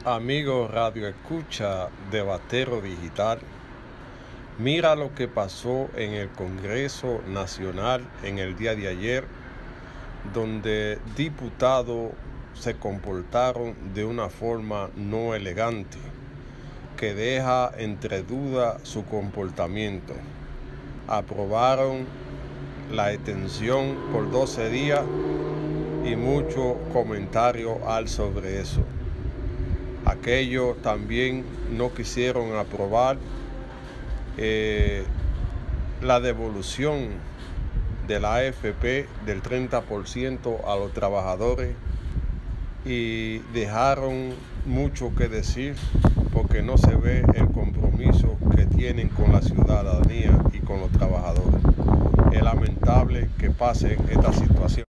Amigo Radio Escucha de Batero Digital, mira lo que pasó en el Congreso Nacional en el día de ayer, donde diputados se comportaron de una forma no elegante, que deja entre duda su comportamiento. Aprobaron la extensión por 12 días y mucho comentario al sobre eso. Aquellos también no quisieron aprobar la devolución de la AFP del 30% a los trabajadores y dejaron mucho que decir porque no se ve el compromiso que tienen con la ciudadanía y con los trabajadores. Es lamentable que pase esta situación.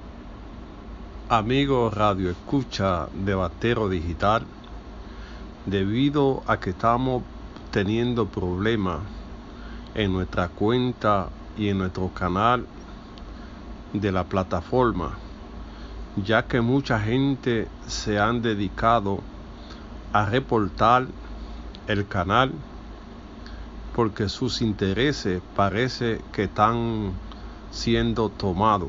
Amigos Radio Escucha de Batero Digital, debido a que estamos teniendo problemas en nuestra cuenta y en nuestro canal de la plataforma, ya que mucha gente se han dedicado a reportar el canal porque sus intereses parece que están siendo tomados.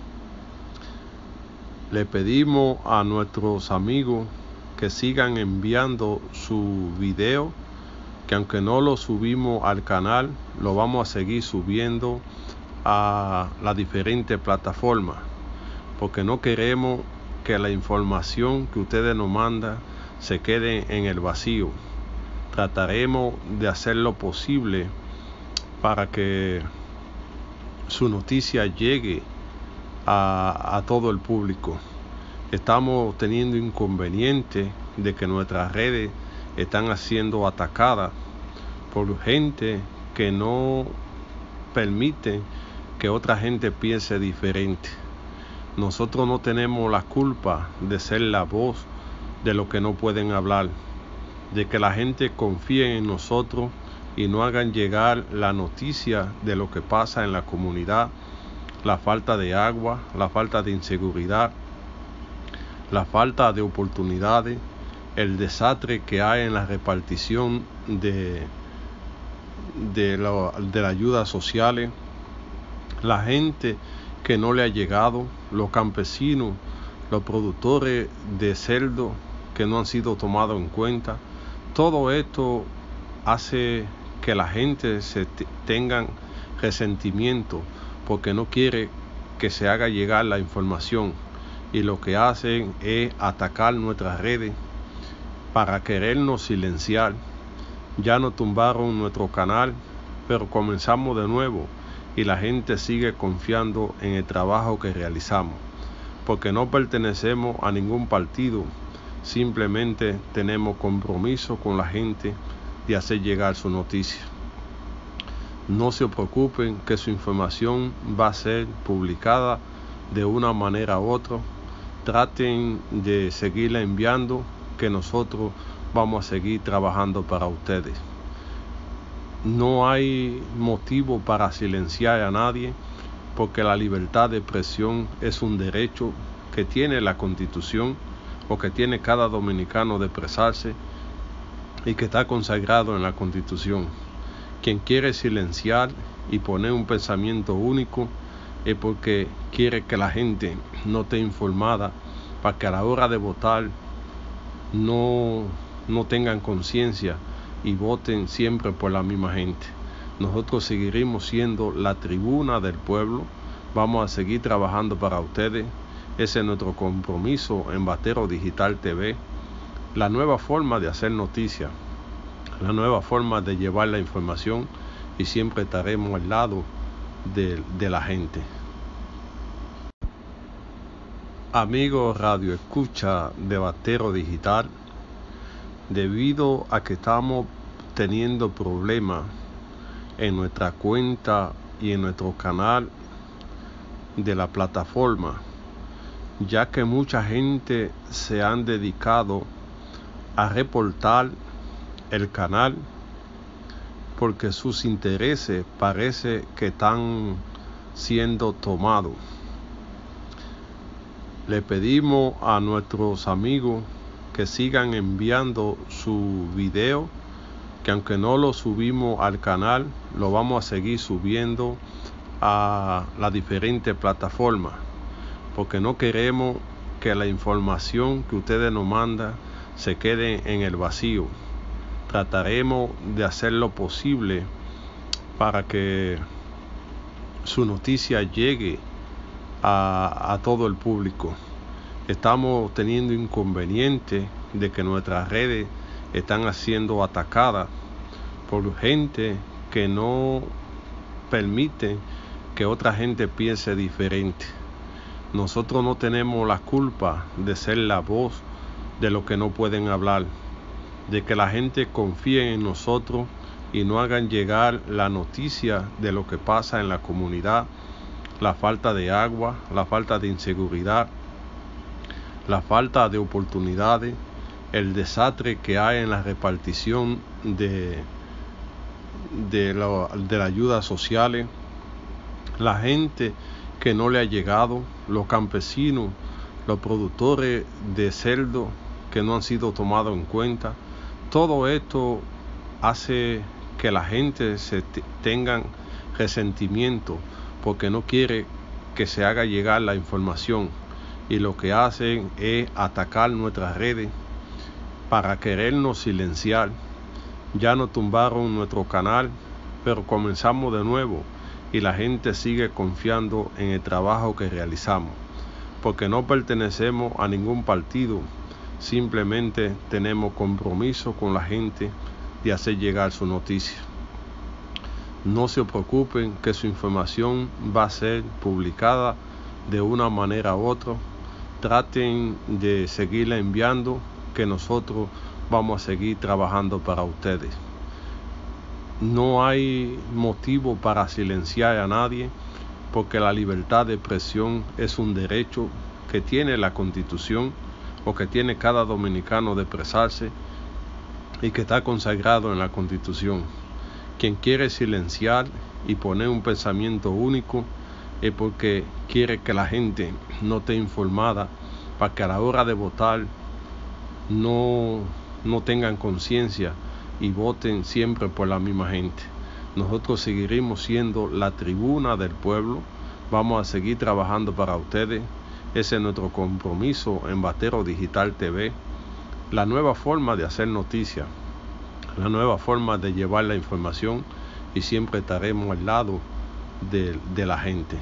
Le pedimos a nuestros amigos que sigan enviando su video, que aunque no lo subimos al canal, lo vamos a seguir subiendo a las diferentes plataformas, porque no queremos que la información que ustedes nos mandan se quede en el vacío. Trataremos de hacer lo posible para que su noticia llegue a todo el público. Estamos teniendo inconvenientes de que nuestras redes están siendo atacadas por gente que no permite que otra gente piense diferente. Nosotros no tenemos la culpa de ser la voz de los que no pueden hablar, de que la gente confíe en nosotros y no hagan llegar la noticia de lo que pasa en la comunidad, la falta de agua, la falta de inseguridad, la falta de oportunidades, el desastre que hay en la repartición de la ayuda sociales, la gente que no le ha llegado, los campesinos, los productores de cerdo que no han sido tomados en cuenta. Todo esto hace que la gente tengan resentimiento porque no quiere que se haga llegar la información, y lo que hacen es atacar nuestras redes para querernos silenciar. Ya nos tumbaron nuestro canal, pero comenzamos de nuevo y la gente sigue confiando en el trabajo que realizamos, porque no pertenecemos a ningún partido, simplemente tenemos compromiso con la gente de hacer llegar su noticia. No se preocupen que su información va a ser publicada de una manera u otra. Traten de seguirla enviando, que nosotros vamos a seguir trabajando para ustedes. No hay motivo para silenciar a nadie, porque la libertad de expresión es un derecho que tiene la Constitución, o que tiene cada dominicano de expresarse, y que está consagrado en la Constitución. Quien quiere silenciar y poner un pensamiento único es porque quiere que la gente no esté informada, para que a la hora de votar no tengan conciencia y voten siempre por la misma gente. Nosotros seguiremos siendo la tribuna del pueblo, vamos a seguir trabajando para ustedes. Ese es nuestro compromiso en Batero Digital TV, la nueva forma de hacer noticias, la nueva forma de llevar la información, y siempre estaremos al lado de la gente. Amigos Radio Escucha de Batero Digital, debido a que estamos teniendo problemas en nuestra cuenta y en nuestro canal de la plataforma, ya que mucha gente se han dedicado a reportar el canal porque sus intereses parece que están siendo tomados. Le pedimos a nuestros amigos que sigan enviando su video, que aunque no lo subimos al canal, lo vamos a seguir subiendo a las diferentes plataformas, porque no queremos que la información que ustedes nos mandan se quede en el vacío. Trataremos de hacer lo posible para que su noticia llegue a todo el público. Estamos teniendo inconvenientes de que nuestras redes están siendo atacadas por gente que no permite que otra gente piense diferente. Nosotros no tenemos la culpa de ser la voz de los que no pueden hablar, de que la gente confíe en nosotros y no hagan llegar la noticia de lo que pasa en la comunidad, la falta de agua, la falta de inseguridad, la falta de oportunidades, el desastre que hay en la repartición de la ayuda sociales, la gente que no le ha llegado, los campesinos, los productores de cerdo que no han sido tomados en cuenta. Todo esto hace que la gente tengan resentimiento porque no quiere que se haga llegar la información, y lo que hacen es atacar nuestras redes para querernos silenciar. Ya nos tumbaron nuestro canal, pero comenzamos de nuevo y la gente sigue confiando en el trabajo que realizamos, porque no pertenecemos a ningún partido, simplemente tenemos compromiso con la gente de hacer llegar su noticia. No se preocupen que su información va a ser publicada de una manera u otra. Traten de seguirla enviando, que nosotros vamos a seguir trabajando para ustedes. No hay motivo para silenciar a nadie, porque la libertad de expresión es un derecho que tiene la Constitución, o que tiene cada dominicano de expresarse, y que está consagrado en la Constitución. Quien quiere silenciar y poner un pensamiento único es porque quiere que la gente no esté informada, para que a la hora de votar no tengan conciencia y voten siempre por la misma gente. Nosotros seguiremos siendo la tribuna del pueblo, vamos a seguir trabajando para ustedes. Ese es nuestro compromiso en Vatero Digital TV, la nueva forma de hacer noticias, la nueva forma de llevar la información, y siempre estaremos al lado de la gente.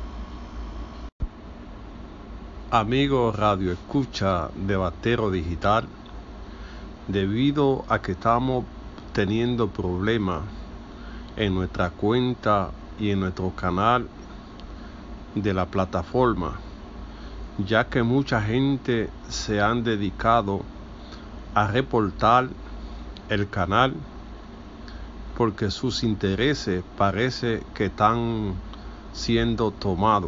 Amigos Radio Escucha de Vatero Digital, debido a que estamos teniendo problemas en nuestra cuenta y en nuestro canal de la plataforma, ya que mucha gente se han dedicado a reportar el canal porque sus intereses parece que están siendo tomados.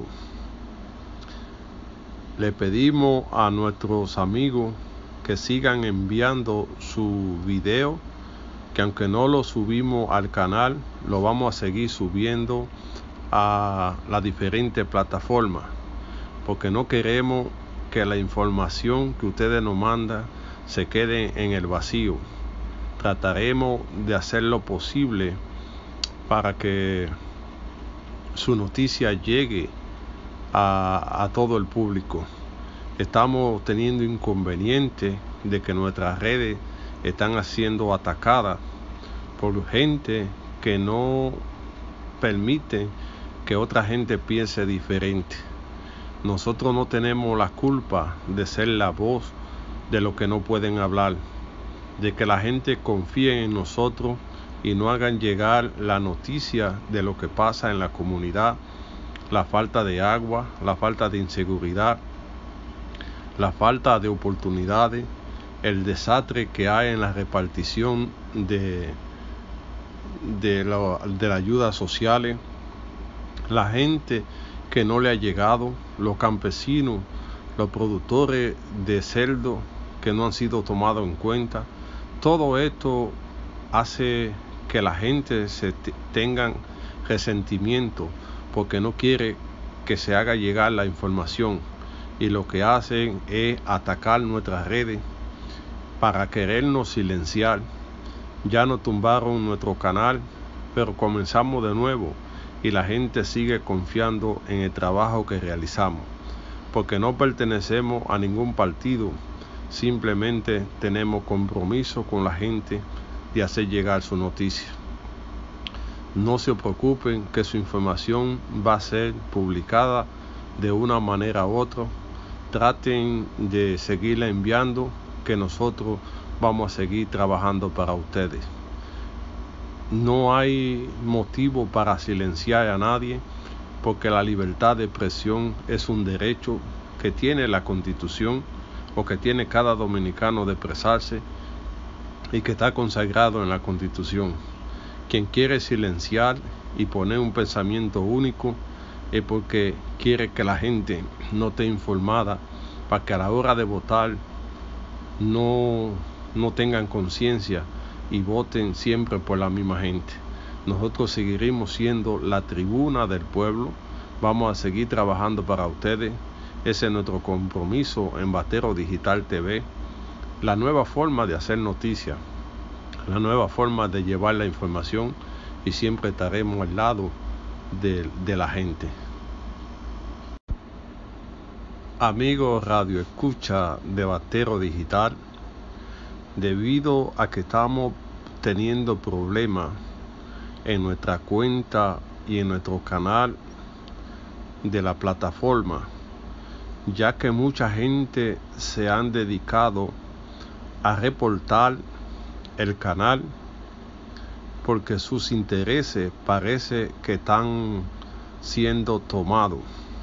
Le pedimos a nuestros amigos que sigan enviando su video, que aunque no lo subimos al canal, lo vamos a seguir subiendo a las diferentes plataformas, porque no queremos que la información que ustedes nos mandan se quede en el vacío. Trataremos de hacer lo posible para que su noticia llegue a todo el público. Estamos teniendo inconvenientes de que nuestras redes están siendo atacadas por gente que no permite que otra gente piense diferente. Nosotros no tenemos la culpa de ser la voz de los que no pueden hablar, de que la gente confíe en nosotros y no hagan llegar la noticia de lo que pasa en la comunidad, la falta de agua, la falta de inseguridad, la falta de oportunidades, el desastre que hay en la repartición de la ayuda sociales, la gente que no le ha llegado, los campesinos, los productores de cerdo que no han sido tomados en cuenta. Todo esto hace que la gente tengan resentimiento porque no quiere que se haga llegar la información, y lo que hacen es atacar nuestras redes para querernos silenciar. Ya nos tumbaron nuestro canal, pero comenzamos de nuevo y la gente sigue confiando en el trabajo que realizamos, porque no pertenecemos a ningún partido, simplemente tenemos compromiso con la gente de hacer llegar su noticia. No se preocupen que su información va a ser publicada de una manera u otra. Traten de seguirla enviando, que nosotros vamos a seguir trabajando para ustedes. No hay motivo para silenciar a nadie, porque la libertad de expresión es un derecho que tiene la Constitución o que tiene cada dominicano de expresarse y que está consagrado en la Constitución. Quien quiere silenciar y poner un pensamiento único es porque quiere que la gente no esté informada, para que a la hora de votar no tengan conciencia y voten siempre por la misma gente. Nosotros seguiremos siendo la tribuna del pueblo, vamos a seguir trabajando para ustedes. Ese es nuestro compromiso en Batero Digital TV, la nueva forma de hacer noticias, la nueva forma de llevar la información, y siempre estaremos al lado de la gente. Amigos Radio Escucha de Batero Digital, debido a que estamos teniendo problemas en nuestra cuenta y en nuestro canal de la plataforma, ya que mucha gente se han dedicado a reportar el canal porque sus intereses parece que están siendo tomados.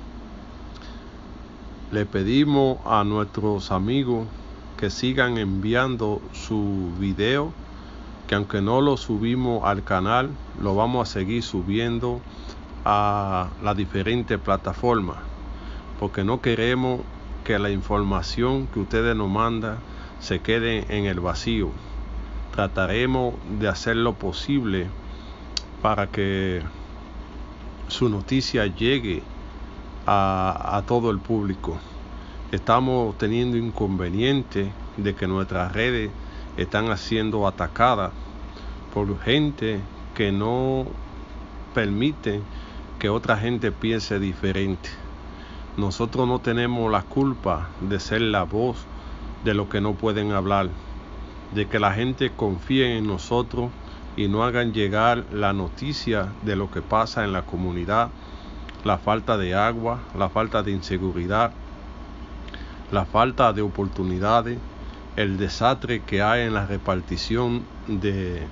Le pedimos a nuestros amigos que sigan enviando su video, que aunque no lo subimos al canal, lo vamos a seguir subiendo a las diferentes plataformas, porque no queremos que la información que ustedes nos mandan se quede en el vacío. Trataremos de hacer lo posible para que su noticia llegue a todo el público. Estamos teniendo inconvenientes de que nuestras redes están siendo atacadas por gente que no permite que otra gente piense diferente. Nosotros no tenemos la culpa de ser la voz de los que no pueden hablar, de que la gente confíe en nosotros y no hagan llegar la noticia de lo que pasa en la comunidad, la falta de agua, la falta de inseguridad, la falta de oportunidades, el desastre que hay en la repartición de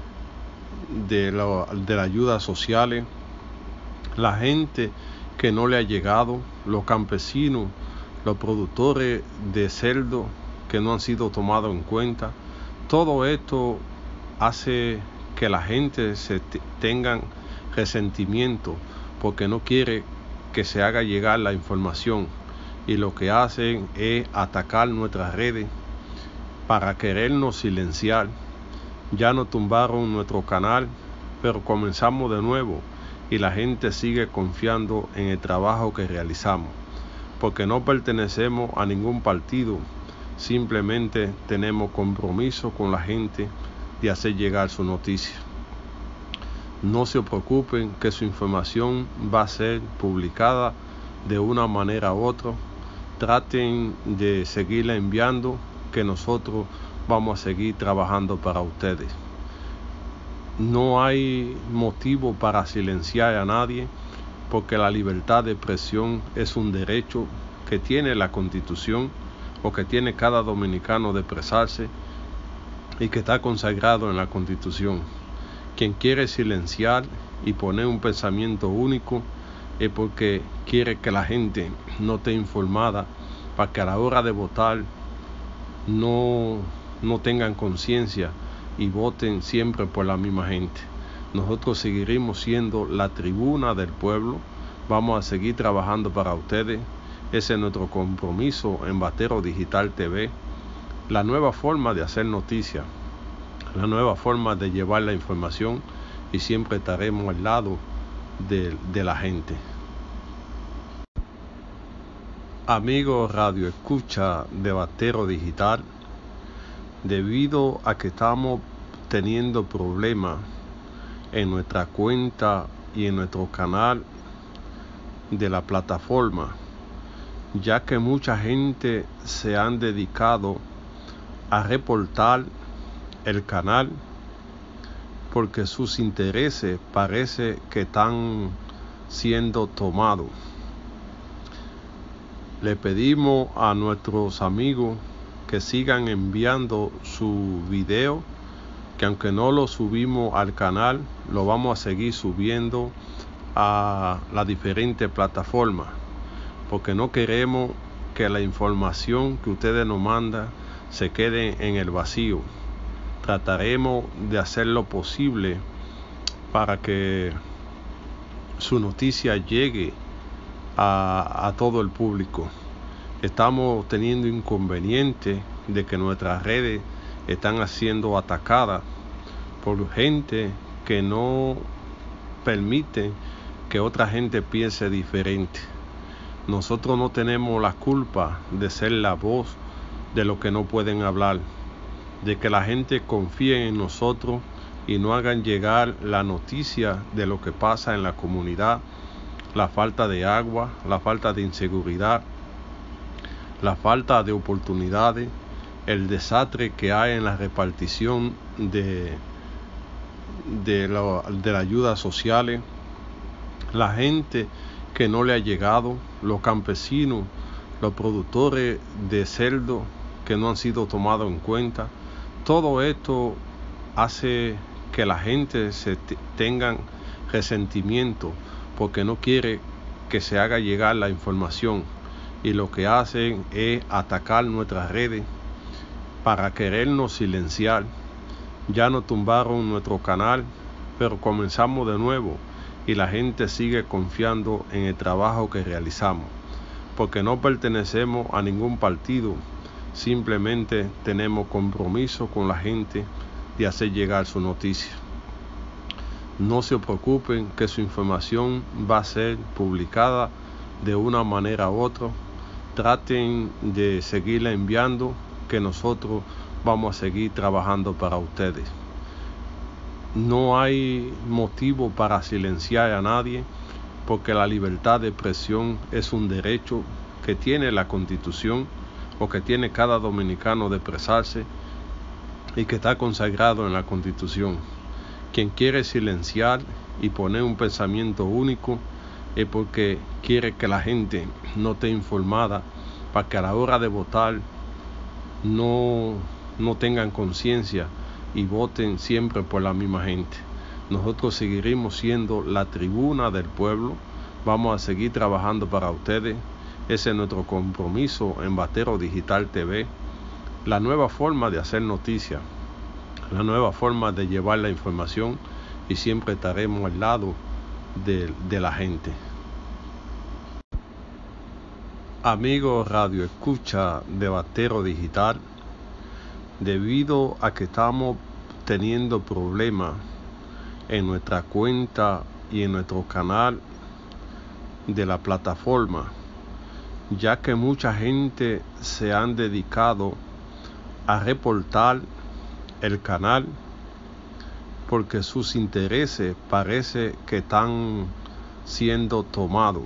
las ayudas sociales, la gente que no le ha llegado, los campesinos, los productores de cerdo que no han sido tomados en cuenta. Todo esto hace que la gente tengan resentimiento, porque no quiere que se haga llegar la información, y lo que hacen es atacar nuestras redes para querernos silenciar. Ya nos tumbaron nuestro canal, pero comenzamos de nuevo y la gente sigue confiando en el trabajo que realizamos, porque no pertenecemos a ningún partido, simplemente tenemos compromiso con la gente de hacer llegar su noticia. No se preocupen que su información va a ser publicada de una manera u otra. Traten de seguirla enviando, que nosotros vamos a seguir trabajando para ustedes. No hay motivo para silenciar a nadie, porque la libertad de expresión es un derecho que tiene la Constitución o que tiene cada dominicano de expresarse y que está consagrado en la Constitución. Quien quiere silenciar y poner un pensamiento único es porque quiere que la gente no esté informada, para que a la hora de votar no tengan conciencia y voten siempre por la misma gente. Nosotros seguiremos siendo la tribuna del pueblo, vamos a seguir trabajando para ustedes. Ese es nuestro compromiso en Batero Digital TV, la nueva forma de hacer noticias, la nueva forma de llevar la información, y siempre estaremos al lado de la gente. Amigos Radio Escucha de Batero Digital, debido a que estamos teniendo problemas en nuestra cuenta y en nuestro canal de la plataforma, ya que mucha gente se han dedicado a reportar el canal porque sus intereses parece que están siendo tomados. Le pedimos a nuestros amigos que sigan enviando su video, que aunque no lo subimos al canal, lo vamos a seguir subiendo a las diferentes plataformas, porque no queremos que la información que ustedes nos mandan se quede en el vacío. Trataremos de hacer lo posible para que su noticia llegue a todo el público. Estamos teniendo inconvenientes de que nuestras redes están siendo atacadas por gente que no permite que otra gente piense diferente. Nosotros no tenemos la culpa de ser la voz de los que no pueden hablar, de que la gente confíe en nosotros y no hagan llegar la noticia de lo que pasa en la comunidad, la falta de agua, la falta de inseguridad, la falta de oportunidades, el desastre que hay en la repartición de la ayuda sociales, la gente que no le ha llegado, los campesinos, los productores de cerdo que no han sido tomados en cuenta. Todo esto hace que la gente tengan resentimiento porque no quiere que se haga llegar la información, y lo que hacen es atacar nuestras redes para querernos silenciar. Ya nos tumbaron nuestro canal, pero comenzamos de nuevo y la gente sigue confiando en el trabajo que realizamos, porque no pertenecemos a ningún partido, simplemente tenemos compromiso con la gente de hacer llegar su noticia. No se preocupen que su información va a ser publicada de una manera u otra. Traten de seguirla enviando, que nosotros vamos a seguir trabajando para ustedes. No hay motivo para silenciar a nadie, porque la libertad de expresión es un derecho que tiene la Constitución, o que tiene cada dominicano de expresarse, y que está consagrado en la Constitución. Quien quiere silenciar y poner un pensamiento único es porque quiere que la gente no esté informada, para que a la hora de votar no tengan conciencia y voten siempre por la misma gente. Nosotros seguiremos siendo la tribuna del pueblo, vamos a seguir trabajando para ustedes. Ese es nuestro compromiso en Batero Digital TV, la nueva forma de hacer noticias, la nueva forma de llevar la información, y siempre estaremos al lado de la gente. Amigos Radio Escucha de Batero Digital, debido a que estamos teniendo problemas en nuestra cuenta y en nuestro canal de la plataforma, ya que mucha gente se han dedicado a reportar el canal porque sus intereses parece que están siendo tomados.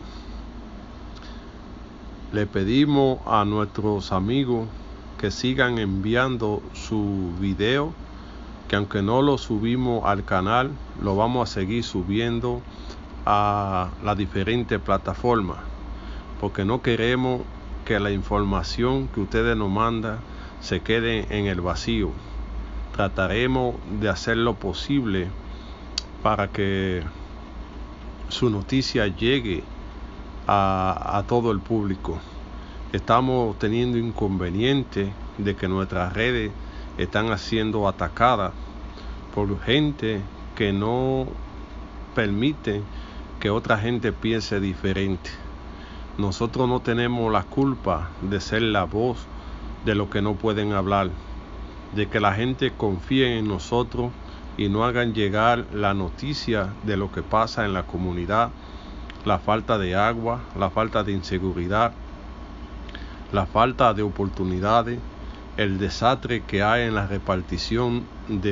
Le pedimos a nuestros amigos que sigan enviando su video, que aunque no lo subimos al canal, lo vamos a seguir subiendo a las diferentes plataformas, porque no queremos que la información que ustedes nos mandan se quede en el vacío. Trataremos de hacer lo posible para que su noticia llegue a todo el público. Estamos teniendo inconvenientes de que nuestras redes están siendo atacadas por gente que no permite que otra gente piense diferente. Nosotros no tenemos la culpa de ser la voz de los que no pueden hablar, de que la gente confíe en nosotros y no hagan llegar la noticia de lo que pasa en la comunidad, la falta de agua, la falta de inseguridad, la falta de oportunidades, el desastre que hay en la repartición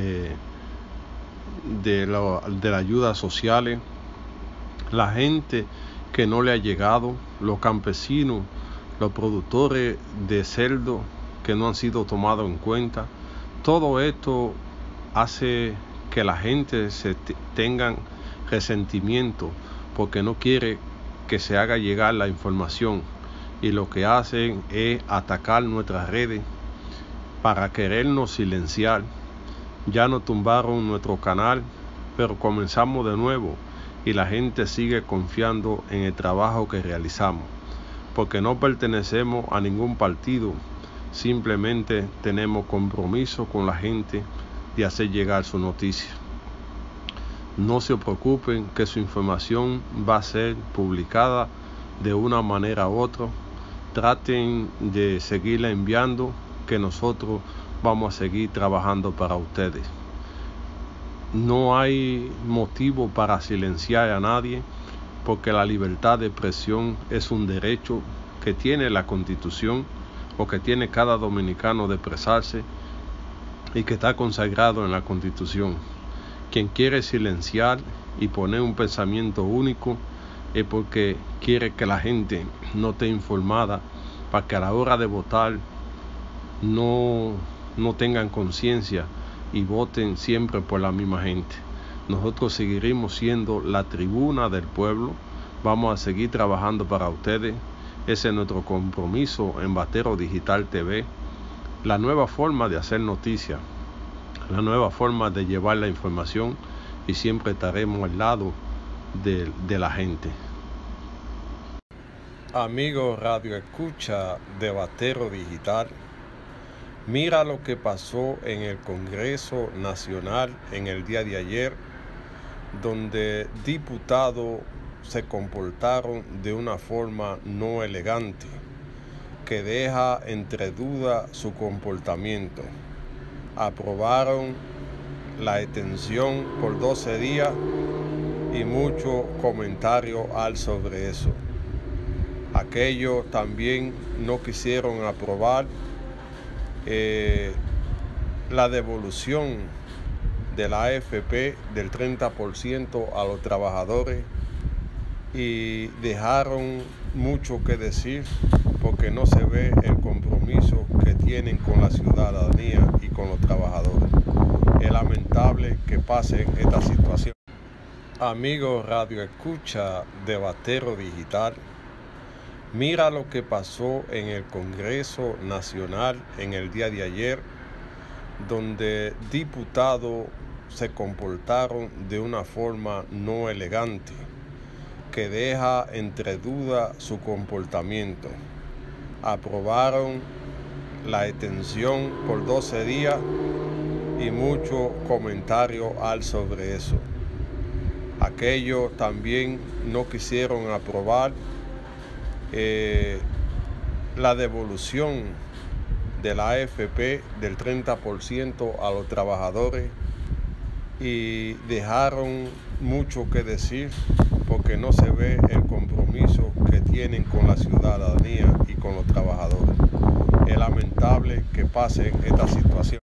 de la ayuda sociales, la gente que no le ha llegado, los campesinos, los productores de cerdo que no han sido tomados en cuenta. Todo esto hace que la gente tengan resentimiento porque no quiere que se haga llegar la información, y lo que hacen es atacar nuestras redes para querernos silenciar. Ya nos tumbaron nuestro canal, pero comenzamos de nuevo y la gente sigue confiando en el trabajo que realizamos, porque no pertenecemos a ningún partido, simplemente tenemos compromiso con la gente de hacer llegar su noticia. No se preocupen que su información va a ser publicada de una manera u otra. Traten de seguirla enviando, que nosotros vamos a seguir trabajando para ustedes. No hay motivo para silenciar a nadie, porque la libertad de expresión es un derecho que tiene la Constitución, o que tiene cada dominicano de expresarse, y que está consagrado en la Constitución. Quien quiere silenciar y poner un pensamiento único es porque quiere que la gente no esté informada, para que a la hora de votar no tengan conciencia y voten siempre por la misma gente. Nosotros seguiremos siendo la tribuna del pueblo, vamos a seguir trabajando para ustedes. Ese es nuestro compromiso en Batero Digital TV, la nueva forma de hacer noticias, la nueva forma de llevar la información, y siempre estaremos al lado de la gente. Amigos Radio Escucha de Batero Digital, mira lo que pasó en el Congreso Nacional en el día de ayer, donde diputados se comportaron de una forma no elegante, que deja entre duda su comportamiento. Aprobaron la extensión por 12 días y mucho comentario hay sobre eso. Aquellos también no quisieron aprobar la devolución de la AFP del 30% a los trabajadores, y dejaron mucho que decir porque no se ve el compromiso que tienen con la ciudadanía y con los trabajadores. Es lamentable que pasen esta situación. Amigos Radio Escucha de Batero Digital, mira lo que pasó en el Congreso Nacional en el día de ayer, donde diputados se comportaron de una forma no elegante, que deja entre duda su comportamiento. Aprobaron la extensión por 12 días y mucho comentario hay sobre eso. Aquellos también no quisieron aprobar la devolución de la AFP del 30% a los trabajadores, y dejaron mucho que decir porque no se ve el compromiso que tienen con la ciudadanía y con los trabajadores. Es lamentable que pasen esta situación.